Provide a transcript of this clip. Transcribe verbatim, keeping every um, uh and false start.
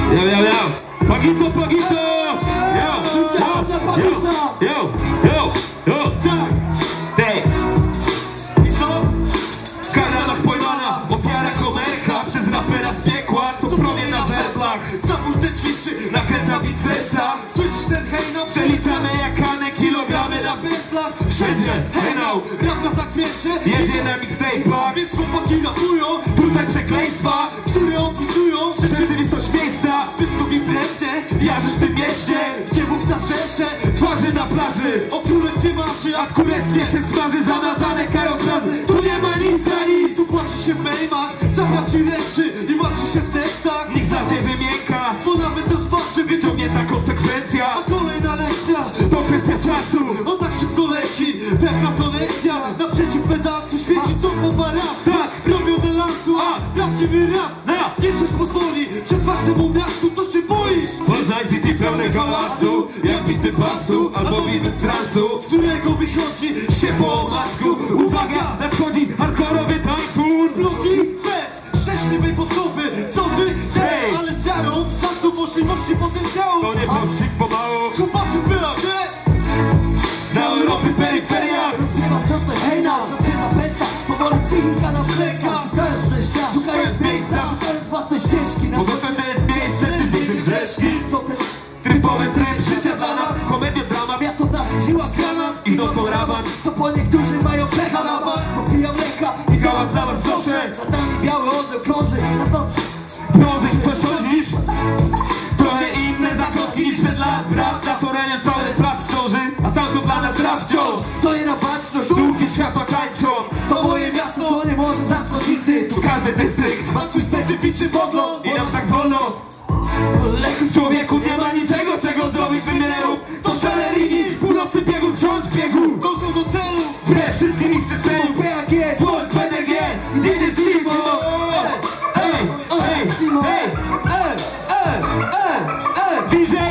Yo, yo, yo! Pagito, pagito! Yo, yo, yo, yo, yo, yo! Tej! I co? Karana pojmana, ofiara komerka przez rapera z piekła, co promie na werblach. Zabójcze ciszy, nakręca bit serca. Słyszysz ten hejnał? Przeliczamy jak kane, kilogramy na pętlach. Wszędzie hejnał, rap na zakręcie, jedzie na mixtape'ach. Więc chłopaki rapują, tutaj przekleństwa, które opisują rzeczywistość miejsca. Pysków i prętę, jarzysz w tym mieście, gdzie Bóg na rzesze, twarzy na plaży. O królestwie marzy, a w królestwie się smaży zamazane karostrazy. Tu nie ma nic za nic, upłaci się w mejmach, zahaczy ręczy i walczy się w tekstach. Nikt za nie wymięka, bo nawet rozpaczy, wyciągnie ta konsekwencja. A kolejna lekcja, to kwestia czasu, on tak szybko leci, pewna konekcja. Naprzeciw pedalcu świeci co po barach. Tak, robią do lansu, a prawdziwy rap niech coś pozwoli przetrwać temu miastu, co się boisz? Poznaj city pełne hałasu, jak bity basu, albo bity transu, z którego wychodzi się po omacku. Uwaga, nadchodzi hardkorowy tajfun. Bloki bez szczęśliwej podkowy, co ty? Hej, ale z wiarą, zasób możliwości potencjału. To nie pościg pomału, chłopaki P A G na Europy peryferia. Rozgrywa wciąż ten hejnał, czas się zapęta, powoli psychika na fleka. Szukając szczęścia, szukając miejsca, szukając własnej ścieżki. Bo to jest miejsce, czy wiecie grzeszki. To ten trybowy tryb życia dla nas, komedia, drama. Miasto w naszych siłach gra i nocą raban. Co po niektórzy mają pecha na bank. Popijam ręka i gałas na was proszę. Nad nami biały orzeł krąży, na to krąży, co sądzisz? Trochę inne zakąski niż przed lat, brat. Na torenie cały plac stąży, a sam co dla nas rap wciąż. Stoję na baczność, długie światła tańczą. To moje miasto, to nie może zasnąć nigdy. Tu każdy dystrykt ma swój specyficzny pogląd, i nam tak wolno. Lechy w człowieku nie ma niczego, czego zrobić wymiaru. To szalerini, północy biegu, wciąż biegu. Dążą do celu, we wszystkim ich przestrzeniu. P A G, Słod, P D G i D J Simo. Ej, ej, ej, ej, ej, ej, ej, ej, D J